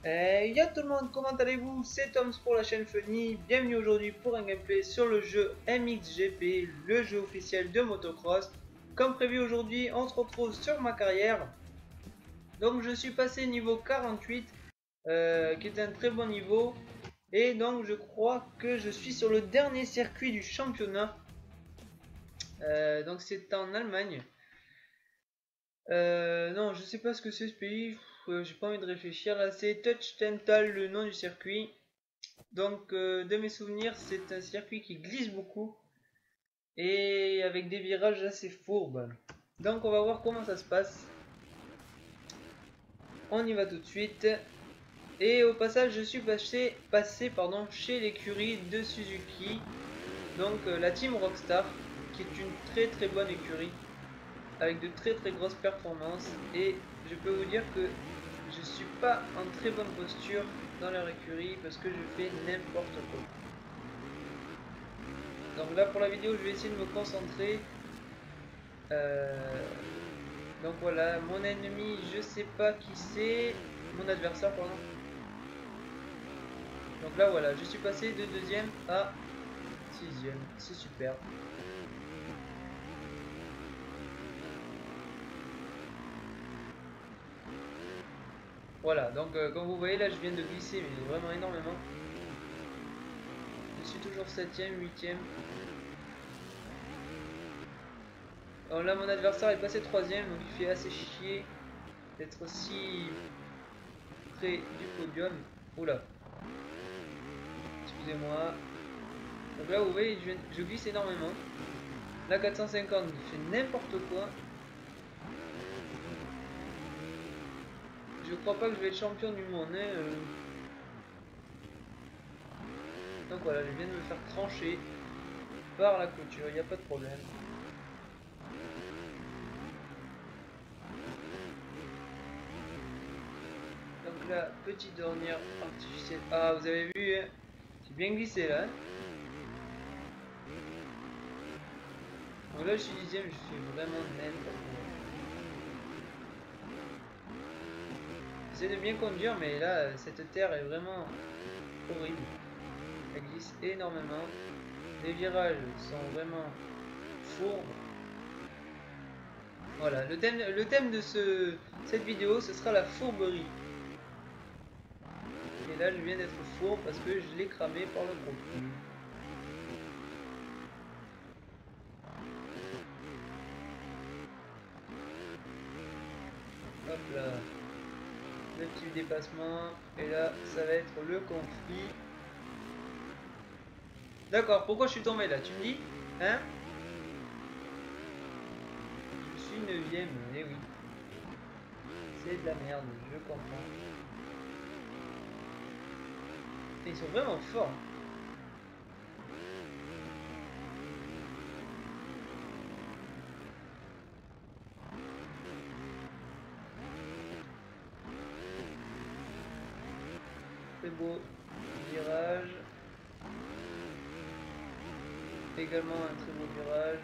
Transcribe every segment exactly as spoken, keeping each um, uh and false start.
Hey yo tout le monde, comment allez-vous? C'est Toms pour la chaîne Funny. Bienvenue aujourd'hui pour un gameplay sur le jeu M X G P, le jeu officiel de motocross. Comme prévu aujourd'hui, on se retrouve sur ma carrière. Donc je suis passé niveau quarante-huit, euh, qui est un très bon niveau. Et donc je crois que je suis sur le dernier circuit du championnat. Euh, donc c'est en Allemagne. Euh, non, je sais pas ce que c'est ce pays. Euh, J'ai pas envie de réfléchir là. C'est Touchtental, le nom du circuit. Donc, euh, de mes souvenirs, c'est un circuit qui glisse beaucoup et avec des virages assez fourbes. Donc, on va voir comment ça se passe. On y va tout de suite. Et au passage, je suis passé, passé pardon, chez l'écurie de Suzuki. Donc, euh, la team Rockstar, qui est une très très bonne écurie avec de très très grosses performances. Et je peux vous dire que je suis pas en très bonne posture dans leur écurie parce que je fais n'importe quoi. Donc là pour la vidéo je vais essayer de me concentrer. Euh, donc voilà, mon ennemi je sais pas qui c'est. Mon adversaire pardon. Donc là voilà, je suis passé de deuxième à sixième. C'est super. Voilà, donc euh, comme vous voyez là je viens de glisser mais vraiment énormément. Je suis toujours septième, huitième. Alors là mon adversaire est passé troisième, donc il fait assez chier d'être aussi près du podium. Oula, excusez-moi. Donc là vous voyez je, je glisse énormément. Là quatre cent cinquante il fait n'importe quoi. Je crois pas que je vais être champion du monde. Hein, euh. Donc voilà, je viens de me faire trancher par la clôture, il n'y a pas de problème. Donc là, petite dernière artificielle. Ah, vous avez vu, hein, j'ai bien glissé là. Hein. Donc là, je suis dixième, je suis vraiment n'importe quoi. J'essaie de bien conduire, mais là, cette terre est vraiment horrible. Elle glisse énormément. Les virages sont vraiment fourbes. Voilà, le thème, le thème de ce, cette vidéo, ce sera la fourberie. Et là, je viens d'être fourbe parce que je l'ai cramé par le gros cul. Hop là. Le petit dépassement. Et là, ça va être le conflit. D'accord, pourquoi je suis tombé là? Tu me dis? Hein? Je suis neuvième, eh oui. C'est de la merde, je comprends. Et ils sont vraiment forts. Très beau virage. Également un très beau virage.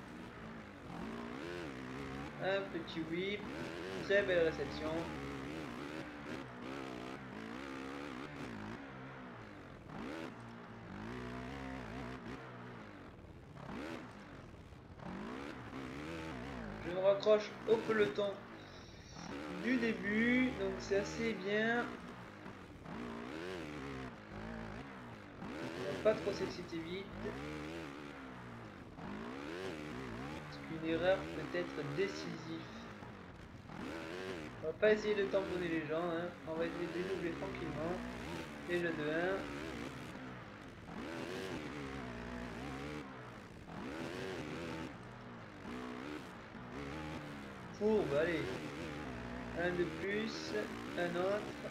Un petit whip. Très belle réception. Je me raccroche au peloton du début, donc c'est assez bien. On va pas trop s'exciter vite. Parce qu'une erreur peut être décisive. On va pas essayer de tamponner les gens, hein. On va essayer de dédoubler tranquillement. Déjà de un. Fourbe, allez. Un de plus, un autre.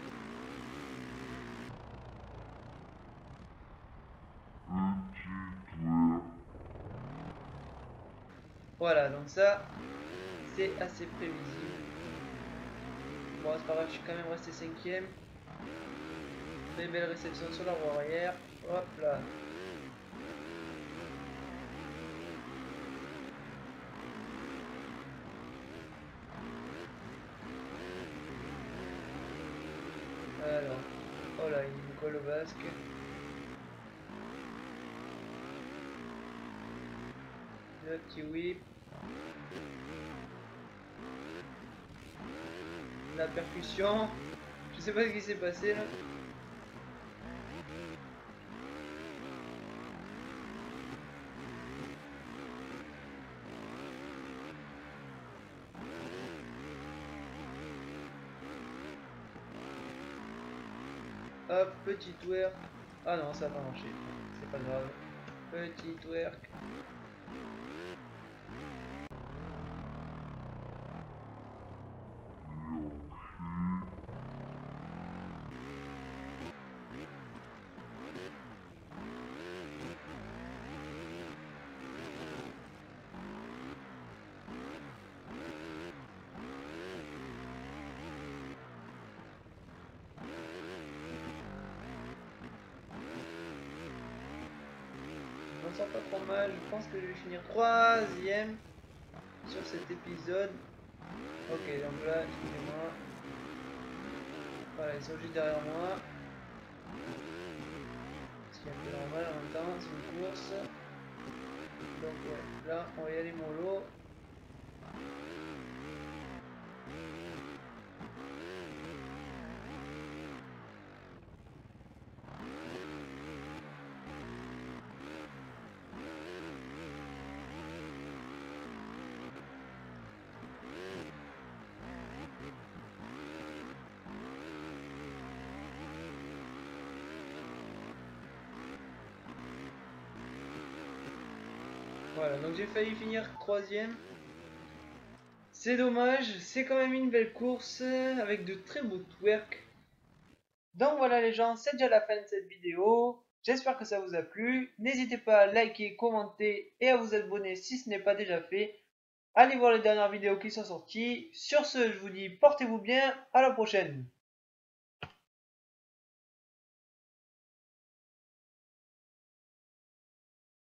Voilà, donc ça, c'est assez prévisible. Bon, c'est pas grave, je suis quand même resté cinquième. Très belle réception sur la roue arrière. Hop là. Alors, oh là, il me colle au basque. Le petit whip. La percussion. Je sais pas ce qui s'est passé là. Hop, petit twerk. Ah non, ça va pas marcher. C'est pas grave. Petit twerk. Je m'en sors pas trop mal. Je pense que je vais finir troisième sur cet épisode. Ok, donc là, excusez-moi. Voilà, ils sont juste derrière moi. Ce qui est un peu normal en même temps, c'est une course. Donc ouais, là, on va y aller mollo. Voilà, donc j'ai failli finir troisième. C'est dommage, c'est quand même une belle course avec de très beaux twerks. Donc voilà les gens, c'est déjà la fin de cette vidéo. J'espère que ça vous a plu. N'hésitez pas à liker, commenter et à vous abonner si ce n'est pas déjà fait. Allez voir les dernières vidéos qui sont sorties. Sur ce, je vous dis portez-vous bien, à la prochaine.